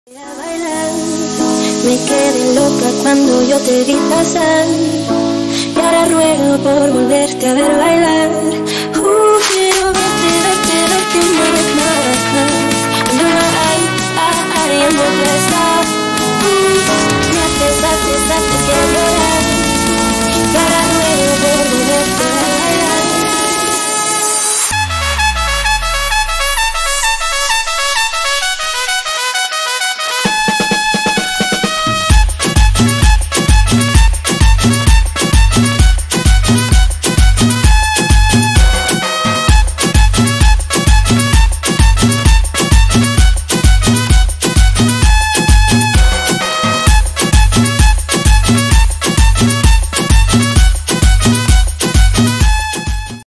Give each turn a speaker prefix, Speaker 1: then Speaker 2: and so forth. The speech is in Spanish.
Speaker 1: A bailar, me quedé loca cuando yo te vi pasar y ahora ruego por volverte a ver bailar. Quiero verte, verte, verte, muévete.